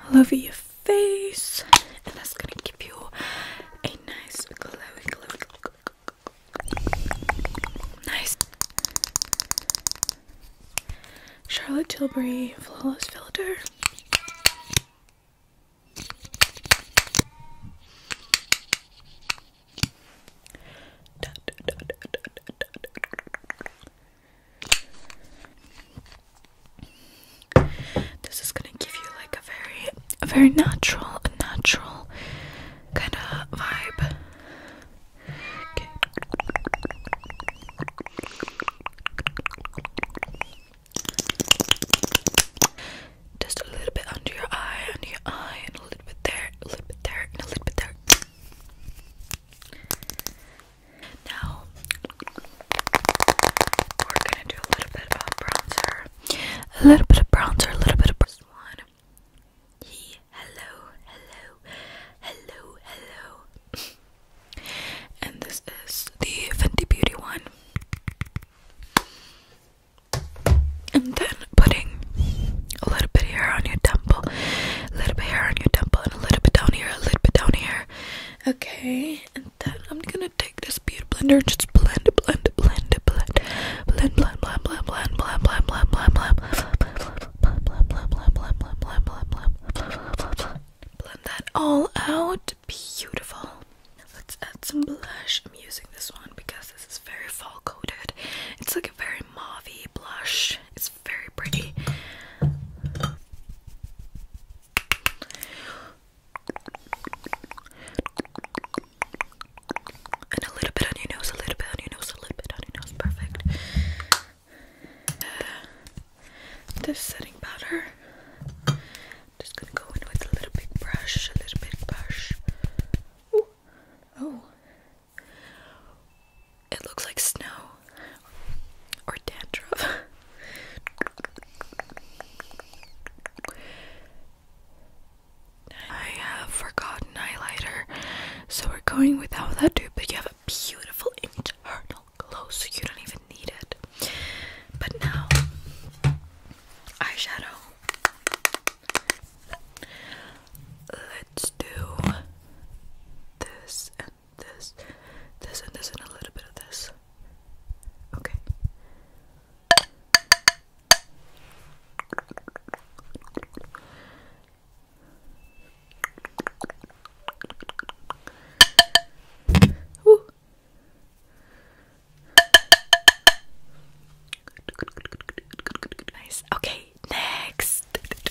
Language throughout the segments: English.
all over your face, and that's gonna give you a nice glowy, nice Charlotte Tilbury Flawless Filter. This is gonna give you like a very natural kind of vibe. Okay. Just a little bit under your eye, and a little bit there, and a little bit there. Now we're gonna do a little bit of bronzer, a little bit of this one. Hello. And this is the Fenty Beauty one. And then putting a little bit here on your temple, a little bit here on your temple, and a little bit down here, a little bit down here. Okay, and then I'm gonna take this beauty blender and just blend. Blend that all out. Beautiful. Let's add some blush. I'm using this one because this is very fall coated. It's like a very mauvey blush. It's very pretty. And a little bit on your nose, a little bit on your nose, a little bit on your nose. Perfect. This setting powder. Just gonna go in with a little big brush, Ooh. Oh. It looks like snow or dandruff. I have forgotten highlighter, so we're going without that too, but you have a beautiful internal glow, so you don't even need it. But now, eyeshadow. Let's do this and this, and a little bit of this. Okay. Woo. Nice. Okay, next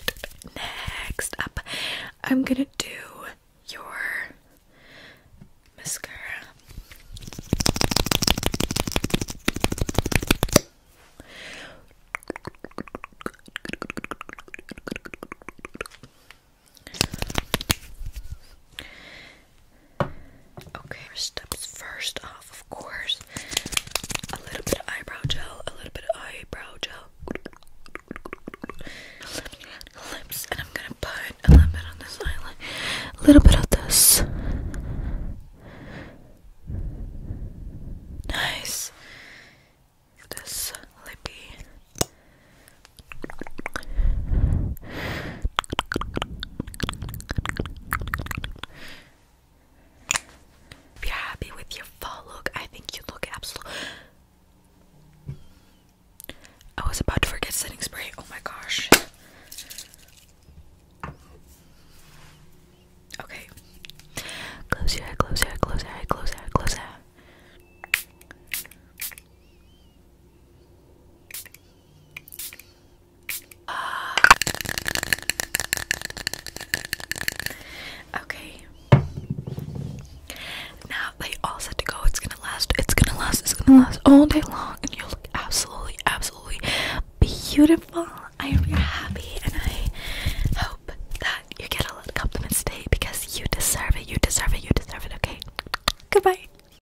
up, I'm gonna do your mascara. Okay, steps first off, of course, a little bit of eyebrow gel, lips, and I'm gonna put a little bit on this eyeliner, a little bit of this. Nice. This lippy. If you're happy with your fall look, I think you look absolutely. I was about to forget setting spray. Oh my gosh. Okay. Close your eye, close your eye, close your eye, close your eye, close your eye. Okay. Now they all set to go. It's gonna last all day long.